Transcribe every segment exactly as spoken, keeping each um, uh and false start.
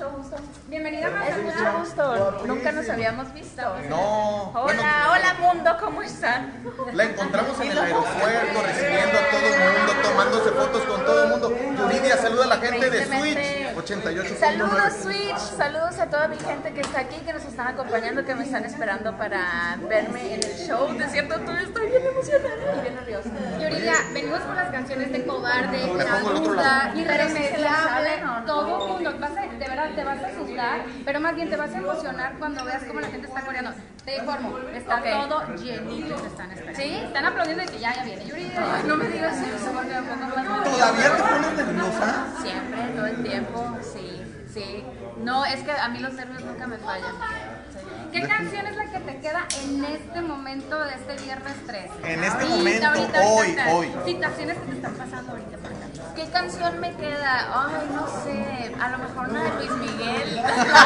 mucho gusto. Bienvenida más. Es mucho gusto. Nunca nos habíamos visto. No. Hola, Bueno, hola mundo, ¿cómo están? la encontramos en el aeropuerto, recibiendo a todo el mundo, tomándose fotos con todo el mundo. Yuridia, saluda a la gente de Switch ochenta y ocho punto nueve. Saludos Switch, saludos a toda mi gente que está aquí, que nos están acompañando, que me están esperando para verme en el show. De cierto, tú estoy bien emocionada y bien nerviosa. Yuridia, venimos con las canciones de Cobarde, Me La pongo el otro Duda, lado. Irremediable, ¿O no? todo el mundo. Vas a, de verdad, te vas a asustar, pero más bien te vas a emocionar cuando veas cómo la gente está coreando. Te informo, está Ok. todo llenito, te están esperando. ¿Sí? Están aplaudiendo de que ya, ya viene Yuridia. Ay, no me digas eso porque me pongo más nerviosa. ¿Todavía te pones nerviosa? Siempre, todo el tiempo, sí, sí. No, es que a mí los nervios nunca me fallan. Sí. ¿Qué canción es la que te queda en este momento de este viernes trece? En este Ahorita, momento, ahorita, hoy, ahorita. hoy. Situaciones que te están pasando ahorita por acá. ¿Qué canción me queda? Ay, no sé, a lo mejor una de Luis Miguel.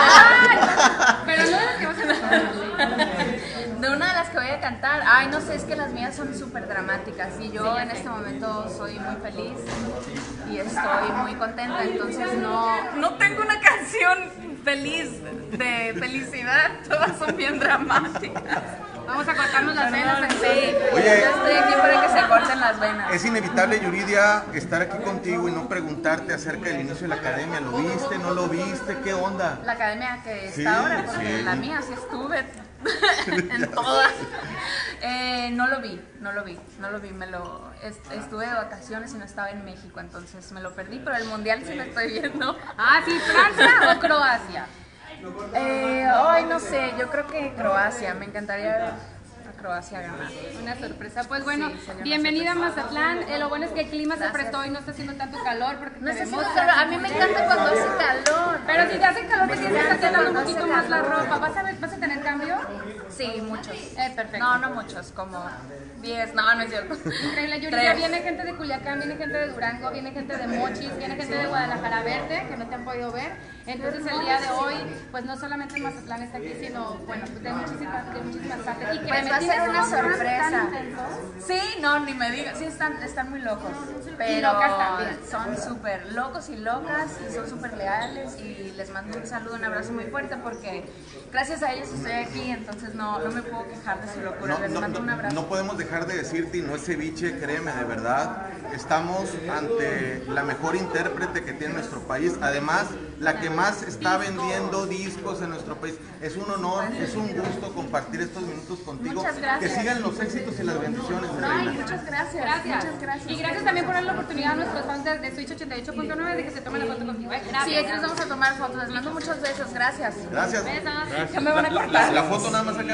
Pero no de las que vas a cantar. De una de las que voy a cantar. Ay, no sé, es que las mías son súper dramáticas y yo en este momento soy muy feliz y estoy muy contenta, entonces no, no tengo una canción feliz, de felicidad, todas son bien dramáticas. Vamos a cortarnos las venas. Sí, Oye. yo estoy aquí para que se corten las venas. Es inevitable, Yuridia, estar aquí contigo y no preguntarte acerca del inicio de la academia. ¿Lo viste? ¿No lo viste? ¿Qué onda? La academia que está Sí, ahora, porque sí. en la mía sí estuve en todas. Eh, no lo vi, no lo vi, no lo vi, me lo est- estuve de vacaciones y no estaba en México, entonces me lo perdí, pero el mundial sí lo estoy viendo. Ah, sí, Francia o Croacia. Eh, ay, no sé, yo creo que Croacia, me encantaría ver a Croacia ganar. Una sorpresa. Pues bueno, Sí, sería una bienvenida a sorpresa. Mazatlán. Eh, lo bueno es que el clima se Gracias. prestó y no está haciendo tanto calor porque No te está vemos haciendo calor, a mí me encanta cuando hace calor. Pero si te hace calor te tienes que estar quedando un cuando poquito hace más la calor. ropa. ¿Vas a, ver, ¿Vas a tener cambio? Sí, muchos. Eh, perfecto. No, no muchos, como diez, no, no es cierto. Increíble, Yuridia. Tres. Viene gente de Culiacán, viene gente de Durango, viene gente de Mochis, viene gente de Guadalajara Verde, que no te han podido ver. Entonces el día de hoy, pues no solamente Mazatlán está aquí, sino, bueno, de muchísimas, de muchísimas partes. Y Pues créeme, va a tienes ser una unos fans sorpresa. tan intensos. Sí, no, ni me digas. Sí, están, están muy locos. Pero locas también. son súper locos y locas y son súper leales. Y les mando un saludo, un abrazo muy fuerte porque gracias a ellos estoy aquí. Entonces no, no me puedo quejar de su locura. No, Les no, mando un no, abrazo. no podemos dejar de decirte, y no es ceviche, créeme, de verdad, estamos ante la mejor intérprete que tiene nuestro país, además la que más está vendiendo discos en nuestro país. Es un honor, es un gusto compartir estos minutos contigo. Muchas gracias. Que sigan los éxitos y las bendiciones, mi Ay, reina. muchas gracias. Gracias. Muchas gracias. Y gracias también por dar la oportunidad a nuestros fans de, de Switch ochenta y ocho punto nueve de que se tomen la foto contigo. ¿eh? Gracias. Sí, aquí nos vamos a tomar fotos. Les mando muchos besos. Gracias. Gracias. Besos. Ya me van a cortar. La foto nada más acá.